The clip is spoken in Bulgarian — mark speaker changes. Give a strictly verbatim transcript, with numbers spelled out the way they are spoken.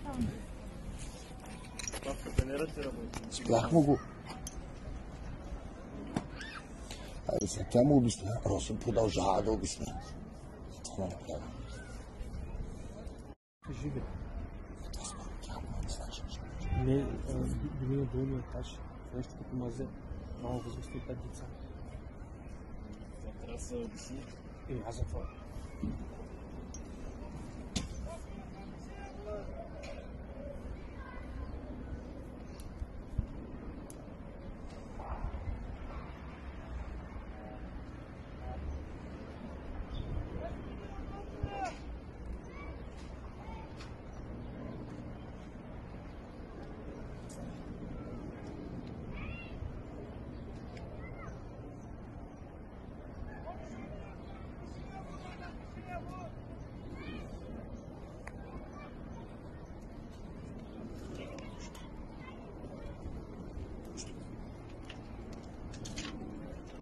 Speaker 1: Спряхме го. Айде сега, тя му обясня. Росен продължава да обясня. Това ме направи.
Speaker 2: Кажи бе.
Speaker 1: Това според тя му не значи.
Speaker 2: Не, дори на долния етаж, нещо като мазе, малко възрастни пет деца.
Speaker 3: Това трябва да се обясни.
Speaker 2: Е, аз за това.